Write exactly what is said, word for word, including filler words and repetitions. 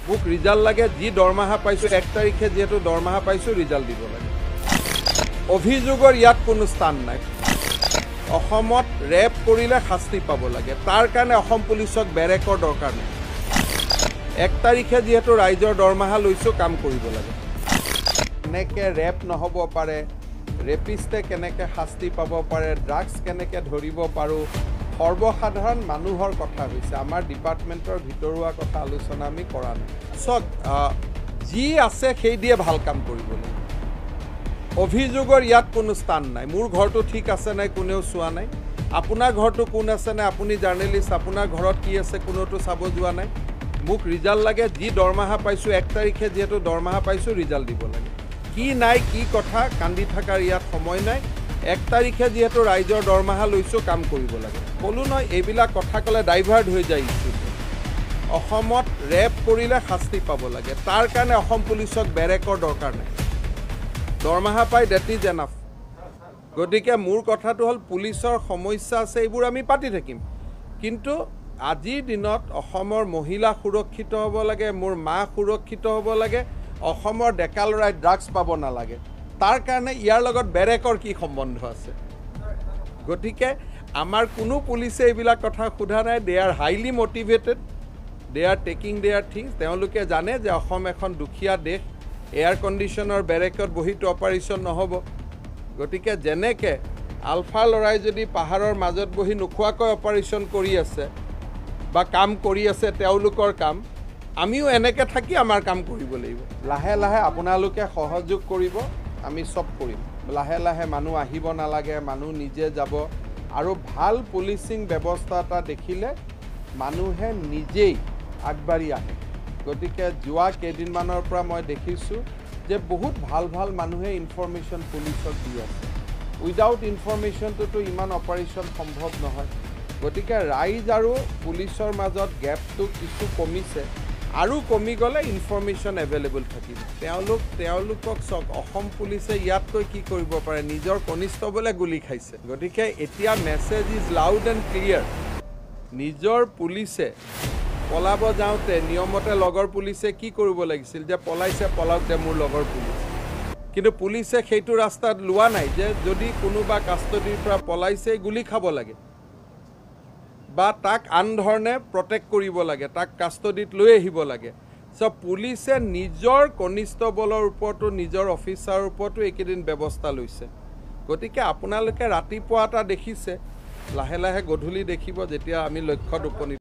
মোক ৰিজাল্ট লাগে যি দৰমহা পাইছো এক তাৰিখে যেহেতু দৰমহা পাইছো ৰিজাল্ট দিব লাগে অভিযোগৰ ইয়াত কোনো স্থান নাই অসমত ৰেপ কৰিলে শাস্তি পাব লাগে তাৰ কাৰণে অসম পুলিচক বেৰেকৰ দৰকাৰ নাই এক তাৰিখে যেহেতু ৰাইজৰ দৰমহা লৈছো কাম কৰিব লাগে কেনেকে ৰেপ নহব পাৰে ৰেপিষ্টে কেনেকে শাস্তি পাব পাৰে ড্ৰাগছ কেনেকে ধৰিব পাৰো সৰ্বসাধাৰণ মানুহৰ কথা হৈছে আমাৰ ডিপাৰ্টমেণ্টৰ ভিতৰুৱা কথা আলোচনা আমি কৰা নাই সক যি আছে সেই দিয়ে ভাল কাম কৰিব লাগে অভিযোগৰ ইয়াত কোনো স্থান নাই মোৰ ঘৰটো ঠিক আছে নাই কোনেও চোৱা নাই আপোনাৰ ঘৰটো কোন আছে নাই আপুনি জাৰ্নেলিষ্ট আপোনাৰ ঘৰত কি আছে কোনোটো চাব যোৱা নাই মোক ৰিজাল্ট লাগে যি দৰমহা পাইছো এক তাৰিখে যেহেতু দৰমহা পাইছো ৰিজাল্ট দিব লাগে কি নাই কি কথা কান্দি থাকাৰ ইয়াত সময় নাই এক তাৰিখে যেহেতু ৰাইজৰ দৰমহা লৈছো কাম কৰিব লাগে কলো নয় এইবিলাক কথা কলে ডাইভাৰ্ট হৈ যায় অসমত ৰেপ কৰিলে শাস্তি পাব লাগে তাৰ কাৰণে অসম পুলিচক বেৰেকৰ দৰকাৰ নাই দৰমহা পাই ডেট ইজ এনাফ গতিকে মোৰ কথাটো হ'ল পুলিচৰ সমস্যা আছে এইবোৰ আমি পাতি থাকিম কিন্তু আজিৰ দিনত অসমৰ মহিলা সুৰক্ষিত হ'ব লাগে মোৰ মা সুৰক্ষিত হ'ব লাগে অসমৰ ডেকা ল'ৰাই ড্ৰাগছ পাব নালাগে তাৰ কাৰণে ইয়াৰ লগত বেৰেকৰ কি সম্বন্ধ আছে গতিকে আমাৰ কোনো পুলিচে এইবিলাক কথা সোধা নাই they are highly motivated they are taking their things তেওঁলোকে জানে যে অসম এখন দুখীয়া দেশ এয়াৰ কণ্ডিশ্যনৰ বেৰেকত বহিটো অপাৰেশ্যন নহ'ব গতিকে যেনেকৈ আলফা ল'ৰাই যদি পাহাৰৰ মাজত বহি নোখোৱাকৈ অপাৰেশ্যন কৰি আছে বা কাম কৰি আছে তেওঁলোকৰ কাম আমিও এনেকৈ থাকি আমাৰ কাম কৰিব লাগিব লাহে লাহে আপোনালোকে সহযোগ কৰিব আমি চব কৰিম লাহে লাহে মানুহ আহিব নালাগে মানুহ নিজে যাব আৰু ভাল পুলিচিং ব্যৱস্থা এটা দেখিলে মানুহে নিজেই আগবাঢ়ি আহে গতিকে যোৱা কেইদিনমানৰ পৰা মই দেখিছোঁ যে বহুত ভাল ভাল মানুহে ইনফৰমেশ্যন পুলিচক দি আছে উইদাউট ইনফৰমেশ্যনটোতো ইমান অপাৰেশ্যন সম্ভৱ নহয় গতিকে ৰাইজ আৰু পুলিচৰ মাজত গেপটো কিছু কমিছে আৰু কমি গ'লে ইনফৰমেশ্যন এভেইলেবল থাকিব তেওঁলোক তেওঁলোকক চক অসম পুলিচে ইয়াতকৈ কি কৰিব পাৰে নিজৰ কনিষ্টবলে গুলি খাইছে গতিকে এতিয়া message is loud and clear নিজৰ পুলিচে পলাব যাওঁতে নিয়মতে লগৰ পুলিচে কি কৰিব লাগিছিল যে পলাইছে পলাওঁতে মোৰ লগৰ পুলিচ কিন্তু পুলিচে সেইটো ৰাস্তাত লোৱা নাই যে যদি কোনোবা কাষ্টডিৰ পৰা পলাইছে গুলি খাব লাগে বা তাক আন ধৰণে প্ৰটেক্ট কৰিব লাগে তাক কাষ্টডিত লৈ আহিব লাগে চ' পুলিচে নিজৰ কনিষ্টবলৰ ওপৰতো নিজৰ অফিচাৰৰ ওপৰতো এইকেইদিন ব্যৱস্থা লৈছে গতিকে আপোনালোকে ৰাতিপুৱা এটা দেখিছে লাহে লাহে গধূলি দেখিব যেতিয়া আমি লক্ষ্যত উপনীত